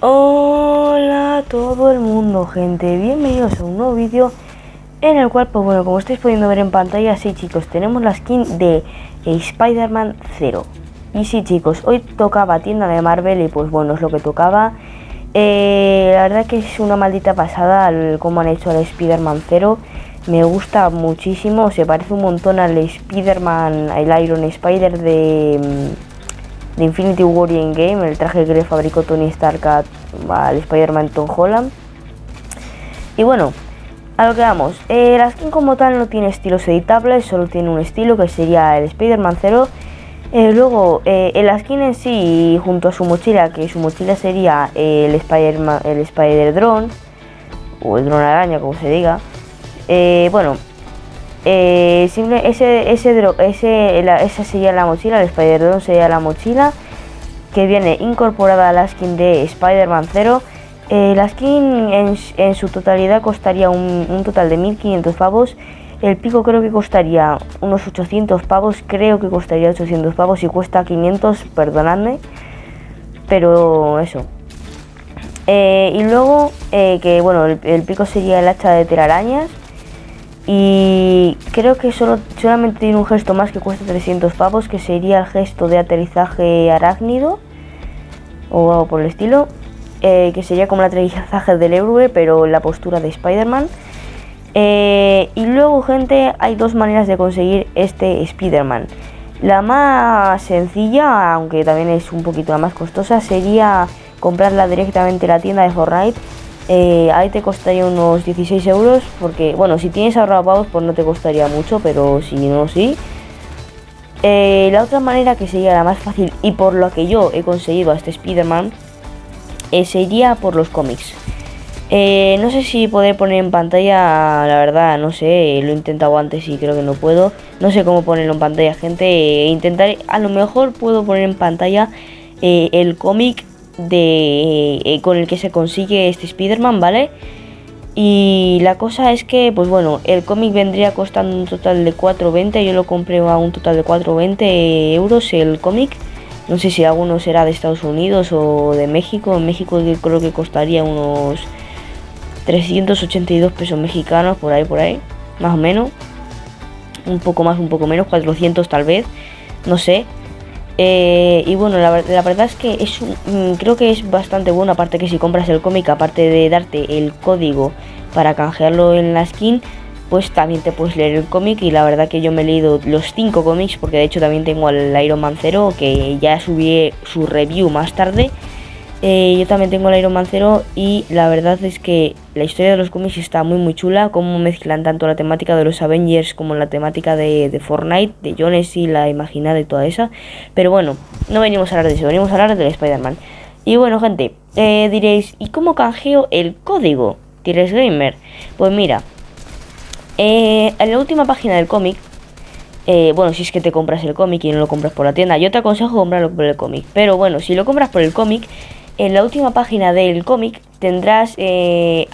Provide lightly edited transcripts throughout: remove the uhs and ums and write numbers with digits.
Hola a todo el mundo, gente, bienvenidos a un nuevo vídeo en el cual, pues bueno, como estáis pudiendo ver en pantalla, sí chicos, tenemos la skin de Spider-Man 0. Y sí chicos, hoy tocaba tienda de Marvel y pues bueno, es lo que tocaba. La verdad que es una maldita pasada cómo han hecho al Spider-Man 0. Me gusta muchísimo, se parece un montón al Spider-Man, el Iron Spider de Infinity War y Endgame, el traje que le fabricó Tony Stark al Spider-Man Tom Holland. Y bueno, a lo que vamos, la skin como tal no tiene estilos editables, solo tiene un estilo que sería el Spider-Man 0. Luego, la skin en sí, junto a su mochila, que su mochila sería el Spider-Drone, o el Drone Araña, como se diga. Bueno, esa sería la mochila, el Spider-Drone sería la mochila que viene incorporada a la skin de Spider-Man 0. La skin en su totalidad costaría un total de 1500 pavos. El pico creo que costaría unos 800 pavos, creo que costaría 800 pavos y cuesta 500, perdonadme, pero eso. Y luego, que bueno, el pico sería el hacha de telarañas. Y creo que solamente tiene un gesto más que cuesta 300 pavos, que sería el gesto de aterrizaje arácnido o algo por el estilo, que sería como el aterrizaje del héroe pero la postura de Spider-Man. Y luego, gente, hay dos maneras de conseguir este Spider-Man. La más sencilla, aunque también es un poquito más costosa, sería comprarla directamente en la tienda de Fortnite. Ahí te costaría unos 16 euros, porque bueno, si tienes ahorrado pavos pues no te costaría mucho, pero si no, sí. La otra manera, que sería la más fácil y por lo que yo he conseguido a este Spider-Man, sería por los cómics. No sé si poder poner en pantalla, la verdad no sé, lo he intentado antes y creo que no puedo. No sé cómo ponerlo en pantalla, gente. Intentaré, a lo mejor puedo poner en pantalla el cómic con el que se consigue este Spider-Man, ¿vale? Y la cosa es que, pues bueno, el cómic vendría costando un total de 4,20. Yo lo compré a un total de 4,20 euros el cómic. No sé si alguno será de Estados Unidos o de México. En México creo que costaría unos 382 pesos mexicanos, por ahí, más o menos. Un poco más, un poco menos, 400 tal vez, no sé. Y bueno, la verdad es que creo que es bastante bueno. Aparte que si compras el cómic, aparte de darte el código para canjearlo en la skin, pues también te puedes leer el cómic. Y la verdad que yo me he leído los 5 cómics, porque de hecho también tengo al Iron Man 0, que ya subí su review más tarde. Yo también tengo el Iron Man 0 y la verdad es que la historia de los cómics está muy chula, como mezclan tanto la temática de los Avengers como la temática de Fortnite, de Jones y la imaginada y toda esa. Pero bueno, no venimos a hablar de eso, venimos a hablar del Spider-Man. Y bueno, gente, diréis, ¿y cómo canjeo el código Tires Gamer? Pues mira, en la última página del cómic, bueno, si es que te compras el cómic y no lo compras por la tienda, yo te aconsejo comprarlo por el cómic. Pero bueno, si lo compras por el cómic, en la última página del cómic tendrás en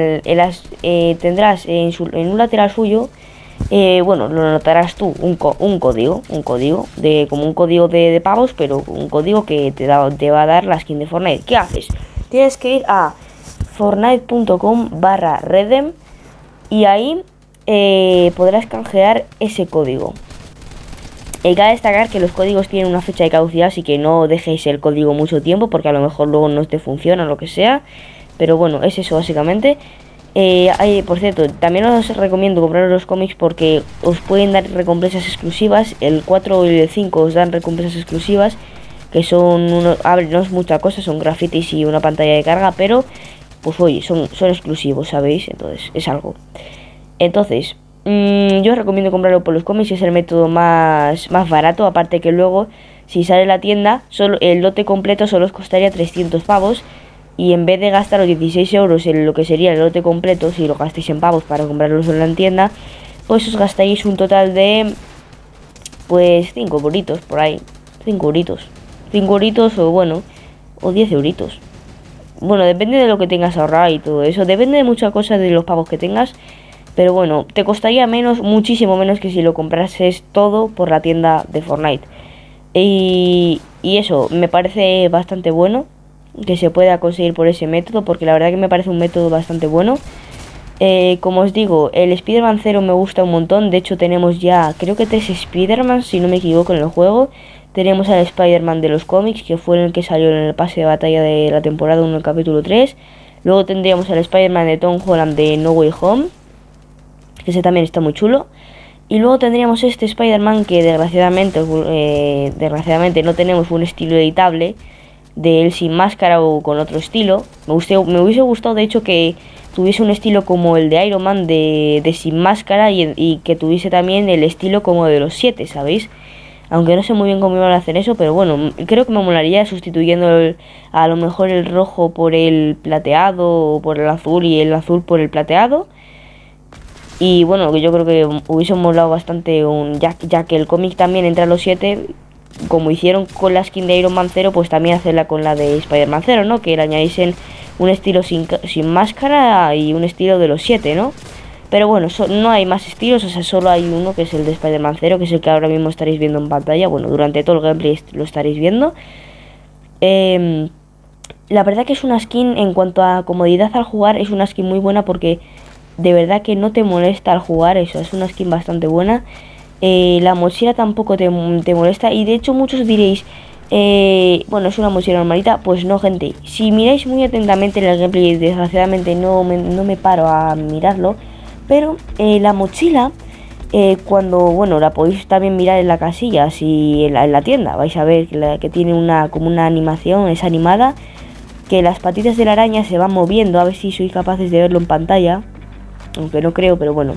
un lateral suyo, bueno, lo notarás tú, un código de como un código de pavos, pero un código que te va a dar la skin de Fortnite. ¿Qué haces? Tienes que ir a fortnite.com/redem y ahí podrás canjear ese código. Cabe destacar que los códigos tienen una fecha de caducidad, así que no dejéis el código mucho tiempo, porque a lo mejor luego no te funciona o lo que sea. Pero bueno, es eso básicamente. Por cierto, también os recomiendo comprar los cómics porque os pueden dar recompensas exclusivas. El 4 y el 5 os dan recompensas exclusivas, que son a ver, no es mucha cosa, son grafitis y una pantalla de carga, pero pues oye, son exclusivos, ¿sabéis? Entonces es algo. Entonces, yo os recomiendo comprarlo por los cómics, es el método más barato. Aparte que luego, si sale la tienda, solo el lote completo solo os costaría 300 pavos. Y en vez de gastar los 16 euros en lo que sería el lote completo, si lo gastáis en pavos para comprarlo solo en la tienda, pues os gastáis un total de, pues 5 euritos por ahí. 5 euritos. 5 euritos o bueno, o 10 euritos. Bueno, depende de lo que tengas ahorrado y todo eso. Depende de muchas cosas de los pavos que tengas. Pero bueno, te costaría menos, muchísimo menos que si lo comprases todo por la tienda de Fortnite. Y eso me parece bastante bueno. que se pueda conseguir por ese método, porque la verdad que me parece un método bastante bueno. Como os digo, el Spider-Man 0 me gusta un montón. De hecho tenemos ya, creo que 3 Spider-Man, si no me equivoco, en el juego. Tenemos al Spider-Man de los cómics, que fue el que salió en el pase de batalla de la temporada 1, el capítulo 3. Luego tendríamos al Spider-Man de Tom Holland de No Way Home, que ese también está muy chulo. Y luego tendríamos este Spider-Man que desgraciadamente no tenemos un estilo editable de él sin máscara o con otro estilo. Me hubiese gustado de hecho que tuviese un estilo como el de Iron Man de sin máscara y que tuviese también el estilo como de los 7, ¿sabéis? Aunque no sé muy bien cómo iban a hacer eso, pero bueno, creo que me molaría sustituyendo a lo mejor el rojo por el plateado o por el azul y el azul por el plateado. Y bueno, yo creo que hubiese molado bastante, ya que el cómic también entra a los 7, como hicieron con la skin de Iron Man 0, pues también hacerla con la de Spider-Man 0, ¿no? Que le añadiesen un estilo sin máscara y un estilo de los 7, ¿no? Pero bueno, no hay más estilos, o sea, solo hay uno que es el de Spider-Man 0, que es el que ahora mismo estaréis viendo en pantalla. Bueno, durante todo el gameplay lo estaréis viendo. La verdad que es una skin, en cuanto a comodidad al jugar, es una skin muy buena porque de verdad que no te molesta al jugar, eso, es una skin bastante buena. La mochila tampoco te molesta y de hecho muchos diréis, bueno, es una mochila normalita. Pues no, gente, si miráis muy atentamente en el gameplay, desgraciadamente no me paro a mirarlo, pero la mochila, cuando, bueno, la podéis también mirar en la casilla, si en la tienda, vais a ver que tiene como una animación, es animada, que las patitas de la araña se van moviendo, a ver si sois capaces de verlo en pantalla, aunque no creo, pero bueno,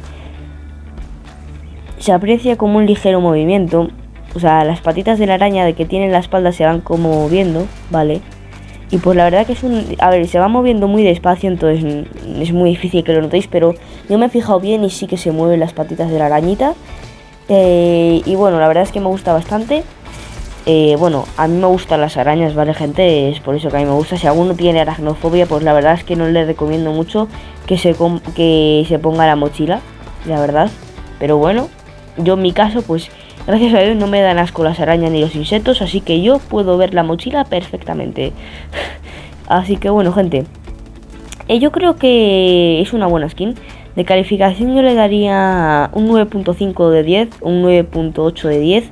se aprecia como un ligero movimiento. O sea, las patitas de la araña de que tiene la espalda se van como moviendo, ¿vale? Y pues la verdad que a ver, se va moviendo muy despacio, entonces es muy difícil que lo notéis, pero yo me he fijado bien y sí que se mueven las patitas de la arañita. Y bueno, la verdad es que me gusta bastante. Bueno, a mí me gustan las arañas, ¿vale, gente? Es por eso que a mí me gusta. Si alguno tiene aracnofobia, pues la verdad es que no le recomiendo mucho que se ponga la mochila, la verdad. Pero bueno, yo en mi caso, pues gracias a Dios no me dan asco las arañas ni los insectos, así que yo puedo ver la mochila perfectamente. Así que bueno, gente, yo creo que es una buena skin. De calificación yo le daría un 9.5 de 10, un 9.8 de 10.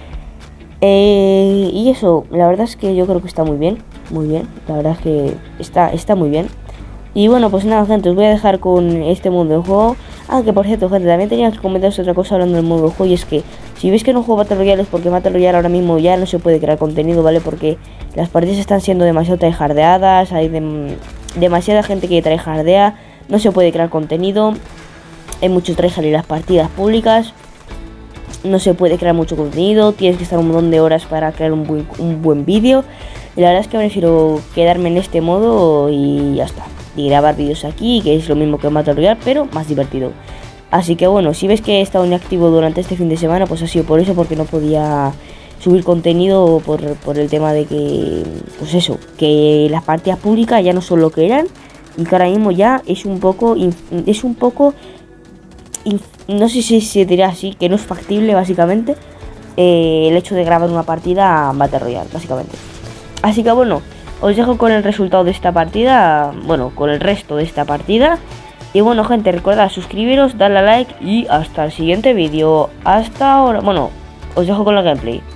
Y eso, la verdad es que yo creo que está muy bien, la verdad es que está muy bien. Y bueno, pues nada, gente, os voy a dejar con este mundo de juego. Ah, que por cierto, gente, también tenía que comentaros otra cosa hablando del modo de juego, y es que si veis que no juego Battle Royale es porque Battle Royale ahora mismo ya no se puede crear contenido, ¿vale? Porque las partidas están siendo demasiado tryhardeadas, hay demasiada gente que tryhardea, no se puede crear contenido, hay mucho tryhard en las partidas públicas, no se puede crear mucho contenido, tienes que estar un montón de horas para crear un buen vídeo. Y la verdad es que prefiero quedarme en este modo y ya está. Y grabar vídeos aquí, que es lo mismo que Battle Royale, pero más divertido. Así que bueno, si ves que he estado inactivo durante este fin de semana, pues ha sido por eso, porque no podía subir contenido por el tema de que, pues eso, que las partidas públicas ya no son lo que eran, y que ahora mismo ya es un poco, no sé si se dirá así, que no es factible básicamente el hecho de grabar una partida Battle Royale, básicamente. Así que bueno, os dejo con el resultado de esta partida, bueno, con el resto de esta partida. Y bueno, gente, recordad suscribiros, darle a like y hasta el siguiente vídeo. Hasta ahora, bueno, os dejo con el gameplay.